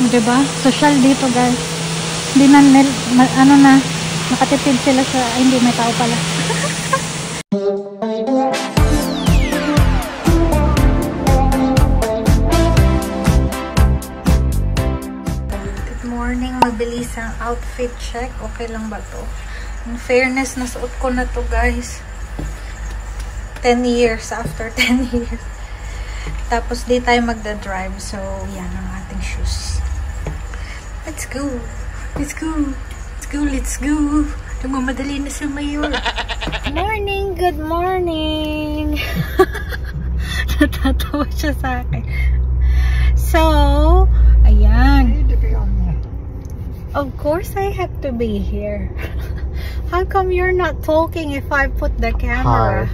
Diba? Social dito guys. Hindi na, ano na, nakatipid sila sa, ay, hindi, may tao pala. Good morning, mabilis ang outfit check. Okay lang ba to? In fairness, nasuot ko na to guys. 10 years, after 10 years. Tapos di tayo magda-drive. So, yan ang ating shoes. Let's go. Let's go. Let's go. Let's go. Nagmamadali na sa mayor. Morning. Good morning. Natatawa siya sa akin. So, ayan. Of course, I have to be here. How come you're not talking if I put the camera?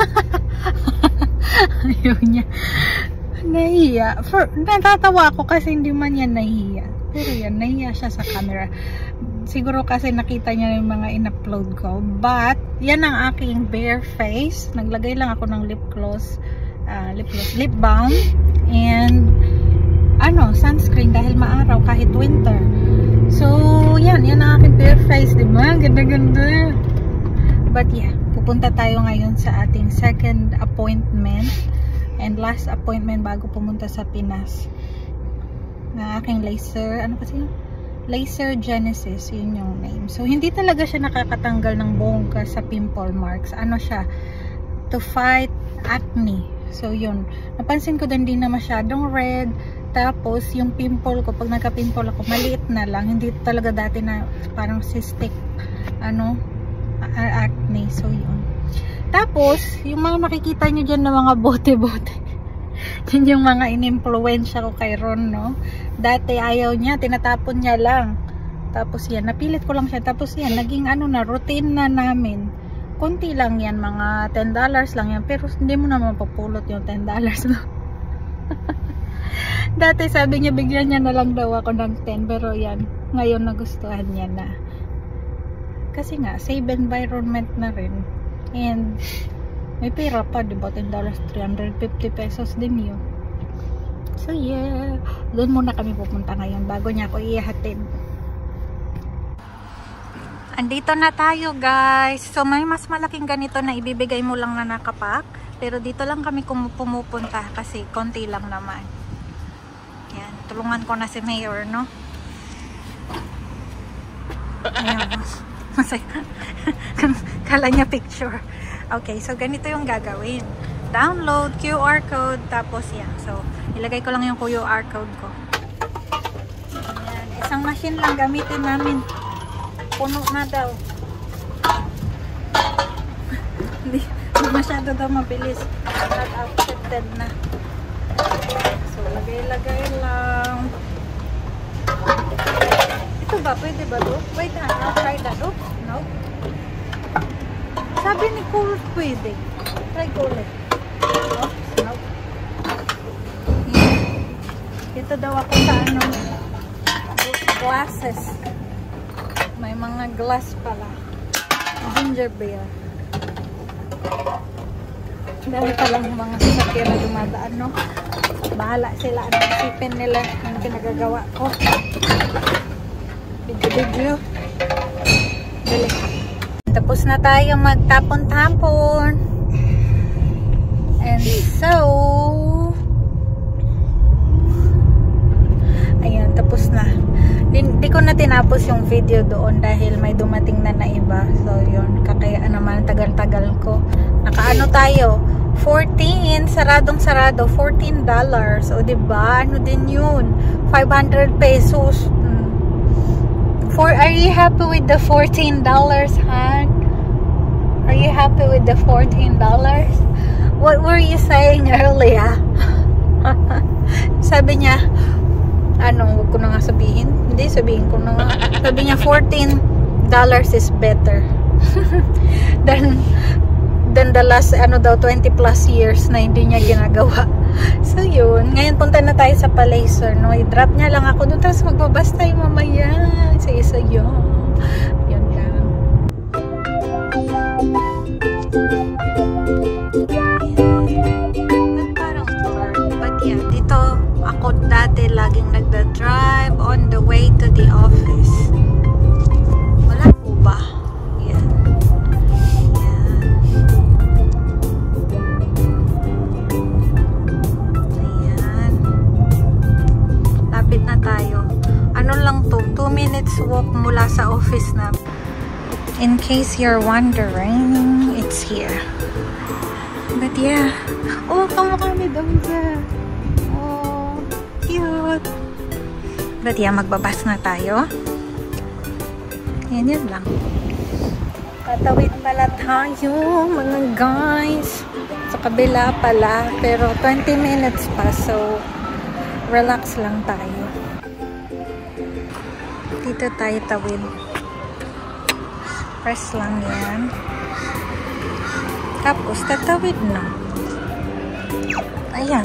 Ayaw niya. Nahiya. Natatawa ako kasi hindi man yan nahiya. Pero yan, nahiya siya sa camera. Siguro kasi nakita niya yung mga in-upload ko. But, yan ang aking bare face. Naglagay lang ako ng lip balm. And, sunscreen dahil maaraw kahit winter. So, yan ang aking bare face. Diba? Ganda-ganda. But yeah, pupunta tayo ngayon sa ating second appointment. And last appointment bago pumunta sa Pinas. Na aking laser, Laser Genesis, yun yung name. So, hindi talaga siya nakakatanggal ng bongga sa pimple marks. Ano siya? To fight acne. So, yun. Napansin ko din na masyadong red. Tapos, yung pimple ko, pag nagka-pimple ako, maliit na lang. Hindi talaga dati na parang cystic, acne. So, yun. Tapos, yung mga makikita nyo dyan na mga bote-bote. Yun yung mga in-influensya ko kay Ron, no? Dati ayaw niya, tinatapon niya lang. Tapos yan, napilit ko lang siya. Tapos yan, naging routine na namin. Kunti lang yan, mga $10 lang yan. Pero hindi mo na mapapulot yung $10, no? Dati sabi niya, bigyan niya na lang daw ako ng 10. Pero yan, ngayon nagustuhan niya na. Kasi nga, save environment na rin. And may pera pa, diba? $10, 350 pesos din yun. So yeah, doon muna kami pupunta ngayon bago niya ako ihatid. Andito na tayo guys. So may mas malaking ganito na ibibigay mo lang na nakapak. Pero dito lang kami pumupunta kasi konti lang naman. Yan, tulungan ko na si Mayor, no? Ayan. Kala niya picture. Okay, so ganito yung gagawin. Download, QR code, tapos yan. So, ilagay ko lang yung QR code ko. Ayan, isang machine lang gamitin namin. Puno na daw. Hindi masyado daw mabilis. Not accepted na. So, lagay-lagay lang. Ito ba? Pwede ba ito? Wait, I'll try that. Oops, no. Sabi ni Cole, pwede. Try ko ulit. Oops, no. Dito daw ako sa glasses. May mga glass pala. Ginger beer. Dahil palang mga sasakyan na dumadaan, no? Bahala sila. Ano isipin nila ang pinagagawa ko. Video. Dali. Tapos na tayo magtapon-tapon. And so, ayan, tapos na. Di ko na tinapos yung video doon dahil may dumating na iba. So, yun. Kakayaan naman, tagal-tagal ko. Nakaano tayo? 14. Saradong-sarado. $14. O, diba? Ano din yun? 500 pesos. Are you happy with the $14, Han? Are you happy with the $14? What were you saying earlier? Sabi niya, wag ko na nga sabihin. Hindi, sabihin ko na nga. Sabi niya, $14 is better. than the last, 20 plus years na hindi niya ginagawa. So, yun. Ngayon, punta na tayo sa Palacer, no? I-drop niya lang ako doon. Tapos, magbabas tayo mamaya. Isa-isa yun. Yun lang. Parang, but yeah, dito, ako dati laging nagda-drive on the way to the office. Wala po ba? Yan. Yan. Ayan. Lapit na tayo. Ano lang to? 2 minutes walk mula sa office na. In case you're wondering, it's here. But yeah. Oh, kamukha ni Damja. Oh, cute. But yeah, magbabas na tayo. Yan lang. Tatawid pala tayo, mga guys. Sa kabila pala. Pero 20 minutes pa. So, relax lang tayo. Dito tayo tawid. Press lang yan. Tapos, tatawid na. Ayan.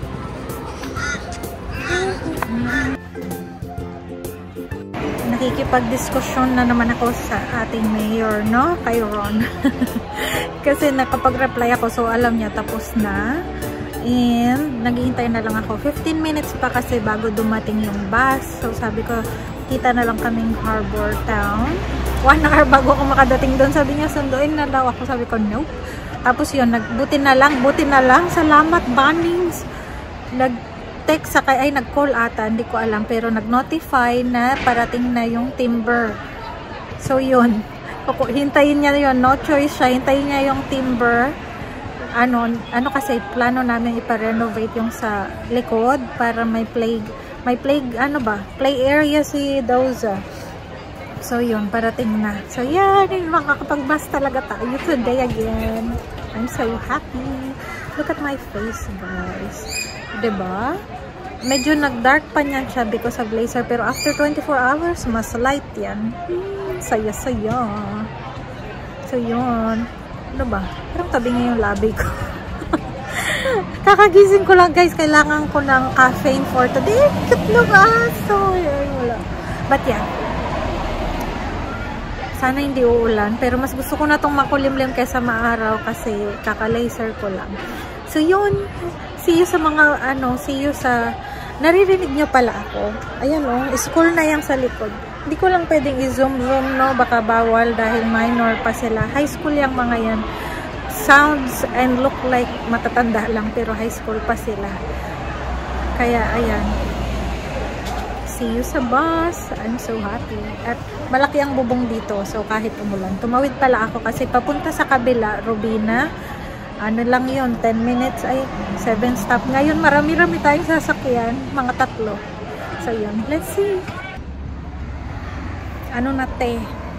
Nakikipag-diskusyon na naman ako sa ating mayor, no? Kay Ron. Kasi nakapag-reply ako, so alam niya tapos na. And, naghihintay na lang ako. 15 minutes pa kasi bago dumating yung bus. So, sabi ko, kita na lang kaming Harbor Town. 1 hour bago ako makadating doon. Sabi niya, sunduin na daw ako. Sabi ko, nope. Tapos yun, buti na lang. Salamat, Bunnings. Nag-text sa ay nag-call ata, hindi ko alam. Pero nag-notify na parating na yung timber. So yun. Hintayin niya yun. No choice siya. Hintayin niya yung timber. Ano kasi, plano namin ipa-renovate yung sa likod para may play area si Doza. So yun, parating na. So yan, makakapag-bus talaga tayo today again. I'm so happy. Look at my face, guys. Diba? Medyo nag-dark pa niyan siya because of laser. Pero after 24 hours, mas light yan. Saya-saya. So yun. Ano ba? Parang tabi nga yung labi ko. Kakagising ko lang, guys. Kailangan ko ng caffeine for today. Cute lang so wala. But yeah. Sana hindi uulan. Pero mas gusto ko na itong makulimlim kaysa maaraw kasi kaka-laser ko lang. So yun. See you sa mga see you sa naririnig nyo pala ako. Ayan school na yan sa likod. Hindi ko lang pwedeng i-zoom no. Baka bawal dahil minor pa sila. High school yung mga yan. Sounds and look like matatanda lang pero high school pa sila. Kaya ayan. See you sa bus. I'm so happy. At malaki ang bubong dito. So kahit umulan. Tumawid pala ako kasi papunta sa kabila, Robina. Ano lang yun, 10 minutes ay 7 stop. Ngayon marami-rami tayong sasakyan. Mga 3. So yun. Let's see. Nate?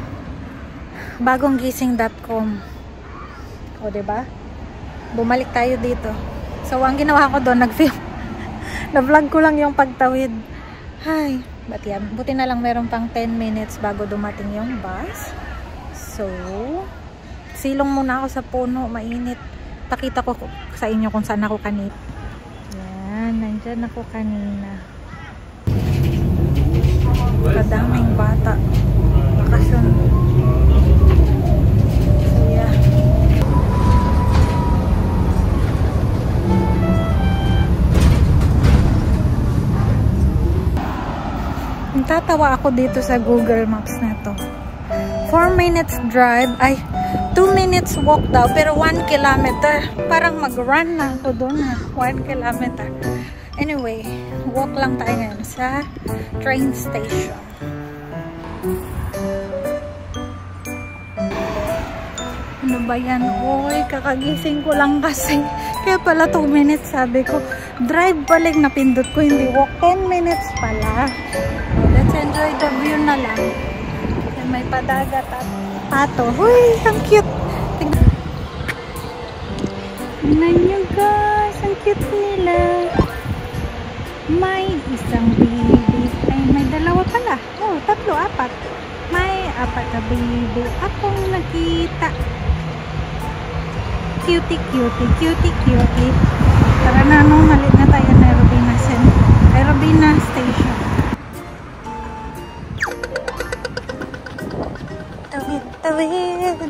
Bagonggising.com. O, diba? Bumalik tayo dito. So, ang ginawa ko doon, nag-film. Na-vlog ko lang yung pagtawid. Ay, but yan. Buti na lang meron pang 10 minutes bago dumating yung bus. So, silong muna ako sa puno. Mainit. Pakita ko sa inyo kung saan ako kanina. Yan, nandyan ako kanina. Kadaming bata. Bakasyon. So, yeah. Tatawa ako dito sa Google Maps na to. 4 minutes drive, ay 2 minutes walk daw, pero 1 kilometer. Parang mag-run na ako doon ha. 1 kilometer. Anyway, walk lang tayo ngayon sa train station. Ano ba yan? Uy, kakagising ko lang kasi. Kaya pala 2 minutes sabi ko. Drive balik na pindot ko, hindi walk. 10 minutes pala. Let's enjoy the view na lang. May padagat at pato. Uy, ang cute. Tignan nyo guys, ang cute nila. May isang baby. Ay, may 2 pala. Oh, 3, 4. May 4 na baby akong nakita. Cutie, cutie, cutie, cutie. Tara na, halit na tayo na Robina Station. Tawid.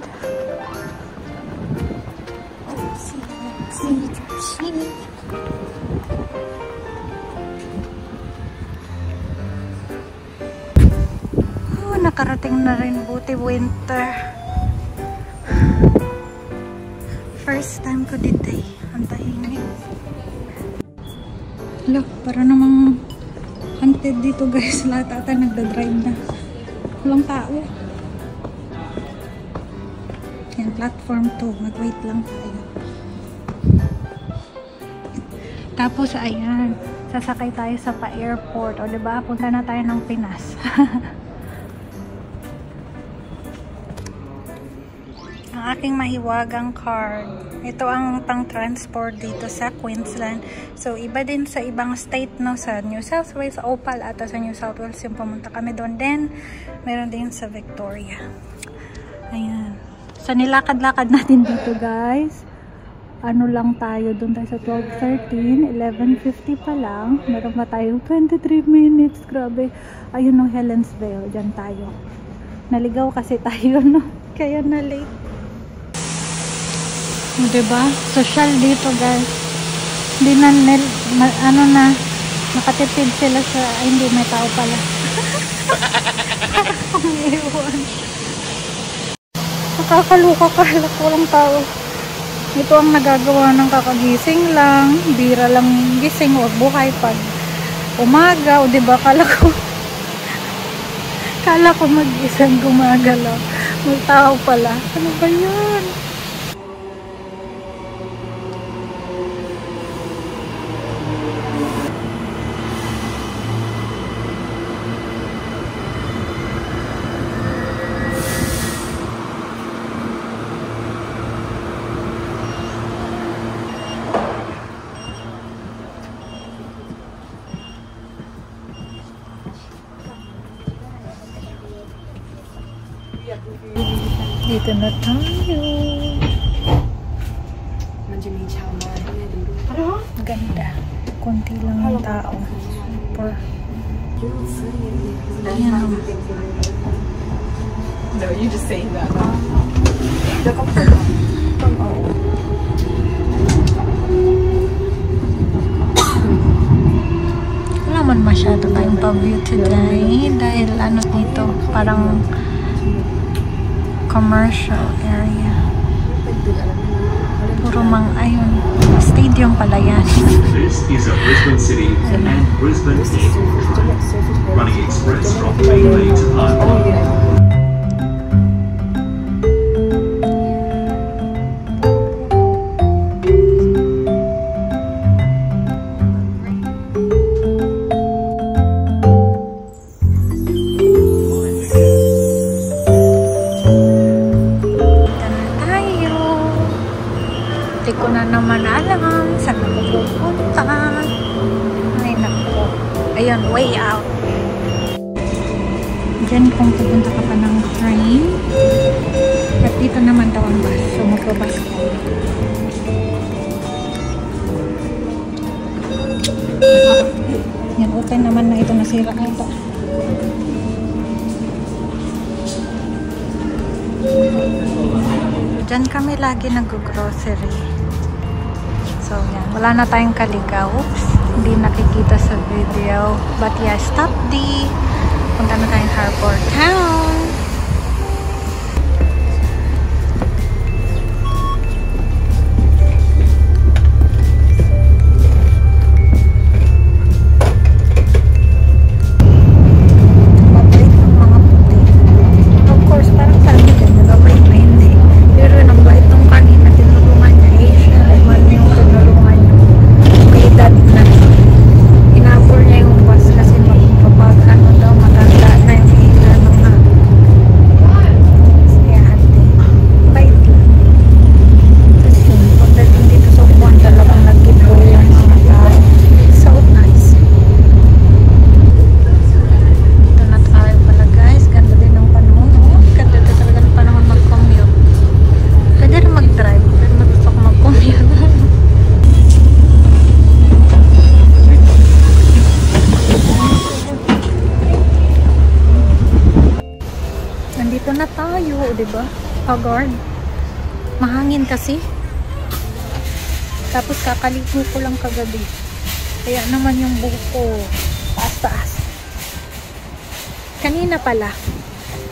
nakarating na rin. Buti winter. First time ko dito eh. Ang tahimik. Look, para namang hunted dito guys. Lahat ata nagda-drive na. Walang tao. Yan, platform 2. Mag-wait lang tayo. Tapos, ayan. Sasakay tayo sa pa-airport. O, diba? Punta na tayo ng Pinas. Ang aking mahiwagang card. Ito ang pang-transport dito sa Queensland. So, iba din sa ibang state, no? Sa New South Wales, Opal, ata sa New South Wales yung pumunta kami doon. Then, meron din sa Victoria. Ayan. Sa nilakad-lakad natin dito, guys. Ano lang tayo, doon tayo sa 12:13, 11:50 pa lang. Meron pa tayong 23 minutes. Grabe. Ayun no, Helensville. Diyan tayo. Naligaw kasi tayo, no? Kaya na late. Diba? Social dito, guys. Hindi na, ano na, nakatipid sila sa, ay hindi, may tao pala. Umiiwan. Nakakaluka ka, walang tao. Ito ang nagagawa ng kakagising lang, bira lang gising o buhay pag umaga, o diba, kala ko mag-isang gumagalaw. May tao pala. Ano ba yan? Dito na tayo. Ganda. Kunti lang ang tao. Super. Ayan. No, you just saying that. Wala man masyado tayong pa-view today. Dahil ano dito, parang commercial area. Puro ayun. Stadium pala yan. This is a Brisbane City and Brisbane Airport train, running express from Bay Bay to Parkland. Hindi ko na naman alam saan ako pupunta. Ay naku. Ayun, way out. Diyan kung pupunta ka pa ng train. At dito naman daw ang bus. So magbabas ko. Yan, okay naman na ito. Nasira na ito. Diyan kami lagi nag-grocery. So, yan. Wala na tayong kaligaw. Oops. Hindi nakikita sa video. But yeah, stop D. Punta na tayong Harbour Town. Mabait ng mga puti. Of course, parang sabi din, nababait na hindi. Pero nabait ng kanina, tinulungan niya. Asian, naman yung tinulungan niya. May edad na. Inabor niya yung bus kasi kapag ano daw, matanda na yung hila ng mga. Kaya ate, bait lang. Tapos yun, pagdating dito sa upuan, talagang nag-giveaway yung mga tao. So nice. Dito na tayo pala guys. Ganda din ng panahon. Ganda din talaga ng panahon mag-commute. Pwede rin mag-drive. Pero gusto ko mag-commute. Nandito na tayo, diba? Haggard. Mahangin kasi. Tapos kakaligo ko lang kagabi. Kaya naman yung buhok ko taas-taas. Kanina pala,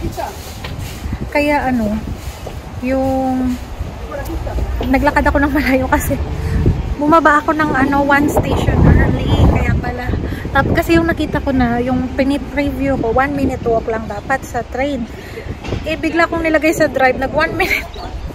Kaya ano, yung naglakad ako ng malayo kasi bumaba ako ng ano, 1 station early. Kaya pala. Tapos kasi yung nakita ko na, yung pinit-preview ko, 1 minute walk lang dapat sa train. Eh, bigla kong nilagay sa drive, nag 1 minute.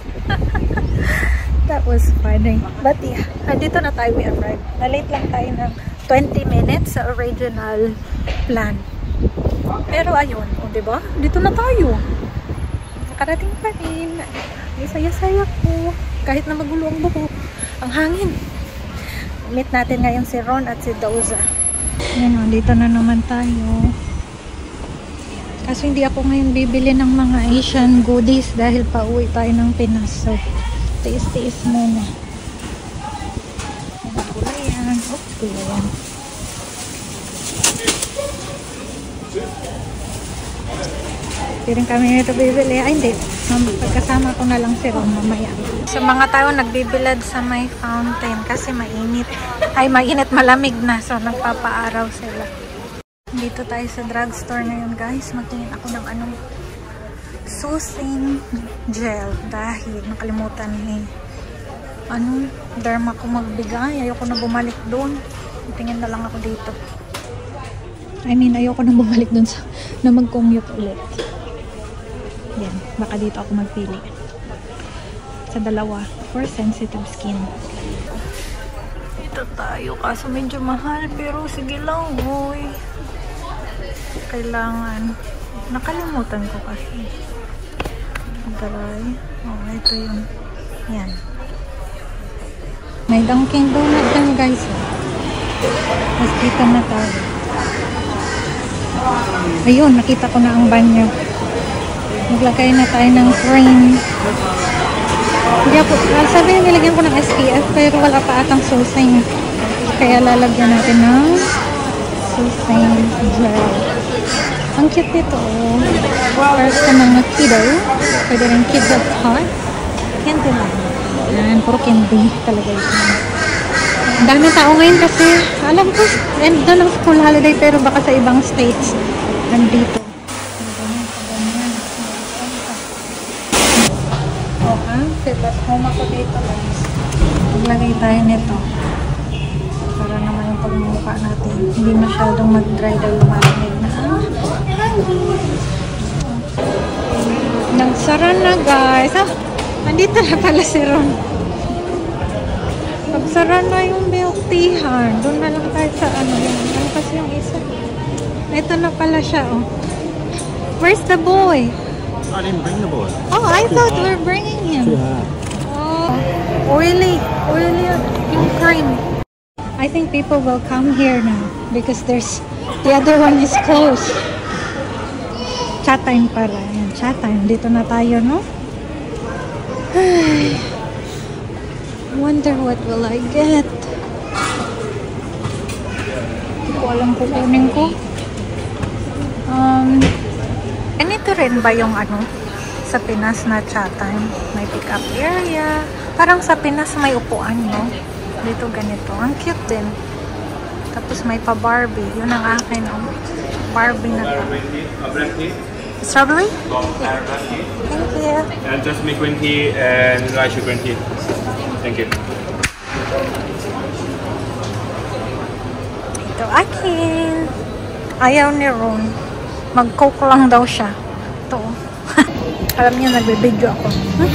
That was funny. But yeah, dito na tayo, we arrived. Na-late lang tayo ng 20 minutes sa original plan. Pero ayun, o diba? Dito na tayo. Nakarating pa rin. Saya-saya ko. Kahit na magulo ang buhok. Ang hangin. Meet natin ngayon si Ron at si Doza. Yan o, dito na naman tayo. Kaso hindi ako ngayon bibili ng mga Asian goodies dahil pauwi tayo ng Pinas. So, tiis-tiis muna. Gulayan. Oh, gulayan. Hindi rin kami nito bibili. Ay, hindi. Pagkasama ko na lang si Ron mamaya. So, mga tao nagbibilad sa may fountain kasi mainit. Ay, mainit, malamig na. So, nagpapaaraw sila. Dito tayo sa drugstore ngayon, guys. Magtingin ako ng anong soothing gel dahil nakalimutan ni derma ko magbigay. Ayoko na bumalik doon. Tingin na lang ako dito. I mean, ayoko na bumalik doon na mag-commute ulit. Yan, baka dito ako magpili sa dalawa for sensitive skin. Ito tayo kaso medyo mahal pero sige lang, boy. Kailangan, nakalimutan ko kasi. Daray. Oh, ito yung yan. May Dunkin Donut din, guys. Mas dito na tayo. Ayun, nakita ko na ang banyo. Maglagay na tayo ng cream. Hindi ako, sabi yung nilagyan ko ng SPF pero wala pa atang soothing. Kaya lalagyan natin ng soothing gel. Ang cute nito. Para sa mga kiddo. Pwede rin kids at heart. Candy lang. Yan, puro candy talaga ito. Ang daming tao ngayon kasi alam ko, end na ng school holiday pero baka sa ibang states nandito. Feel at home ako dito, guys. Maglagay tayo nito para naman yung pagmumukha natin hindi masyadong mag-dry dahil lumalamig na. Nagsara na, guys. Nandito na pala si Ron. Nagsara na yung milk teahan. Doon na lang tayo sa ano kasi yung isa. Ito na pala siya, oh. Where's the boy? I didn't bring the boy. Oh, I thought we were bringing him. Oh, oily yung cream. I think people will come here now because the other one is closed. Chat time pala. Ayan, chat time. Dito na tayo, no? Wonder what will I get. Hindi ko alam kukunin ko. Ganito rin ba yung ano sa Pinas na chat time? May pick up area. Parang sa Pinas may upuan, no? Dito ganito. Ang cute din. Tapos may pa-Barbie. Yun ang akin, oh. Barbie na to. Strawberry? Yeah. Thank you. And jasmine green tea and lychee green tea. Thank you. Ito akin. Ayaw ni Ron. Mag-coke lang daw siya. Ito. Alam niya, nagbe-video ako.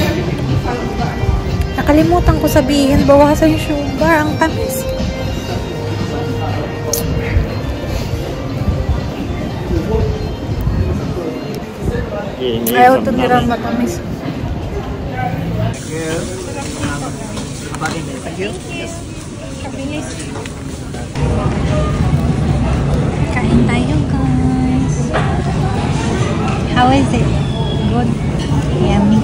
Nakalimutan ko sabihin, bawasan yung sugar. Ang tamis. Ayaw ito ni Ron matamis. Thank you. Kabilis. Kain tayo, guys. How is it? Good? Yummy.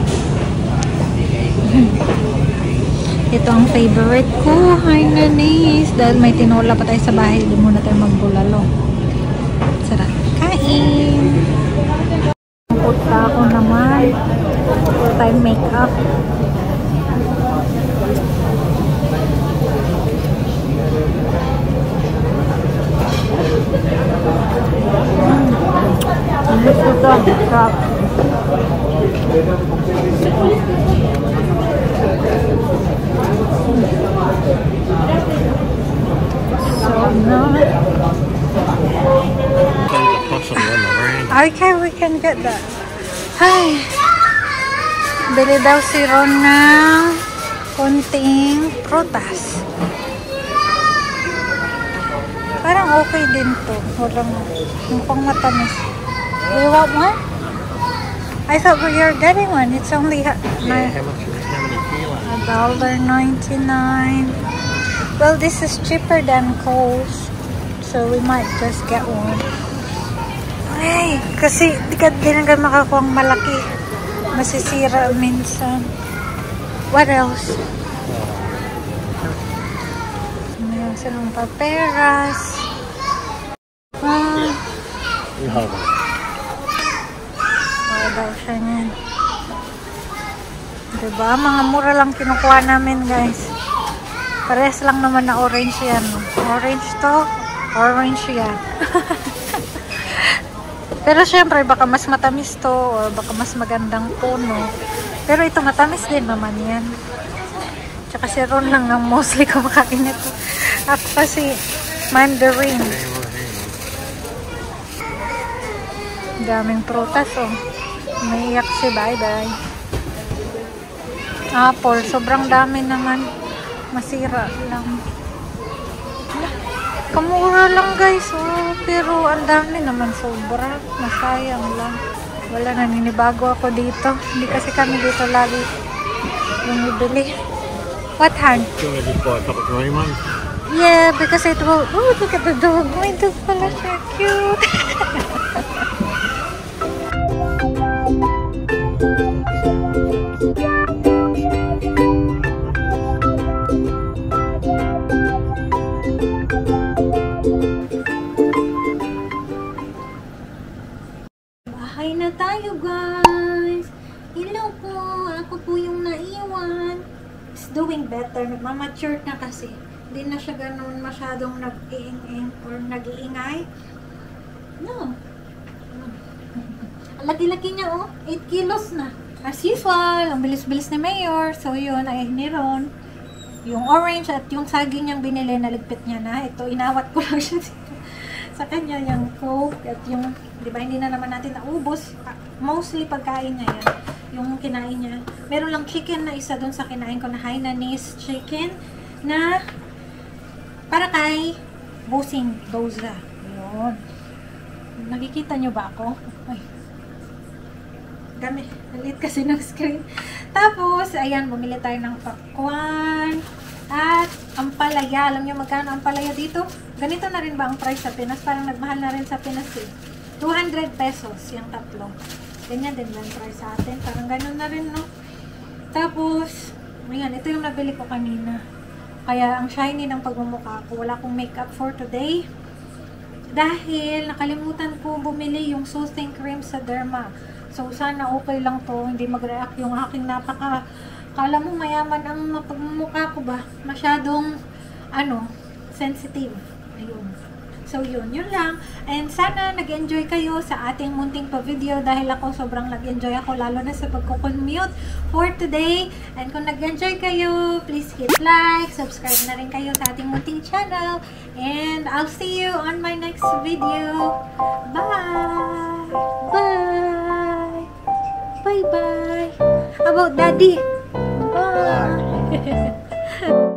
Ito ang favorite ko, Hainanese. Dahil may tinola pa tayo sa bahay, hindi muna tayo magbulalo. Sarap. Kain! Punta ako naman. Full time makeup. Gusto to. Sarap. So nice. Okay, we can get that. Hi. Bili daw si Ron ng konting prutas. Parang okay din to. Walang mukhang matamis. Do you want one? I thought we were getting one. It's only $1.99. Well, this is cheaper than Kohl's, so we might just get one. Ay, kasi di ka makakuha ang malaki. Masisira minsan. What else? Mayroon silang paperas. Wala daw siya niyan. Diba? Mga mura lang kinukuha namin, guys. Parehas lang naman na orange yan. Orange to, orange yan. Pero syempre, baka mas matamis to or baka mas magandang puno. Pero ito matamis din naman yan. Tsaka si Ron lang ang mostly kumakain ito. At kasi mandarin. Daming prutas oh. Umiiyak si Bye-Bye. Apple, sobrang dami naman. Masira lang. Kamura lang guys, oh, pero ang dami naman sobra. Masayang lang. Wala, naninibago ako dito. Hindi kasi kami dito lagi bumibili. What hand? Yeah, because it will... Oh, look at the dog. My dog pala siya. Cute. Bahay na tayo guys. Hello po. Ako po yung naiwan. It's doing better. Nagmamature na kasi. Hindi na siya ganun masyadong nag-iing or nag-iingay. No. Ang laki-laki niya oh. 8 kilos na. As usual, ang bilis-bilis ni Mayor. So yun, ay ni Ron. Yung orange at yung saging niyang binili, naligpit niya na. Ito, inawat ko lang siya dito. Sa kanya, yung Coke at yung, di ba, hindi na naman natin naubos. Mostly pagkain niya yan. Yung kinain niya. Meron lang chicken na isa dun sa kinain ko na Hainanese chicken na para kay Busing Doza. Yun. Nakikita nyo ba ako? Ay. Dami. Nalit kasi ng screen. Tapos, ayan, bumili tayo ng pakwan. At ampalaya. Alam nyo magkano ampalaya dito? Ganito na rin ba ang price sa Pinas? Parang nagmahal na rin sa Pinas eh. 200 pesos yung tatlo. Ganyan din lang price sa atin. Parang ganun na rin, no? Tapos, ayan, ito yung nabili ko kanina. Kaya ang shiny ng pagmumukha ko. Wala akong makeup for today. Dahil nakalimutan ko bumili yung soothing cream sa Derma. So, sana okay lang to. Hindi mag-react yung aking napaka... Kala mo mayaman ang pagmumukha ko ba? Masyadong, sensitive. Ayun. So, yun lang. And sana nag-enjoy kayo sa ating munting pa-video dahil ako sobrang nag-enjoy ako lalo na sa pagko-commute for today. And kung nag-enjoy kayo, please hit like, subscribe na rin kayo sa ating munting channel. And I'll see you on my next video. Bye! Bye! Bye-bye! How about Daddy? Bye!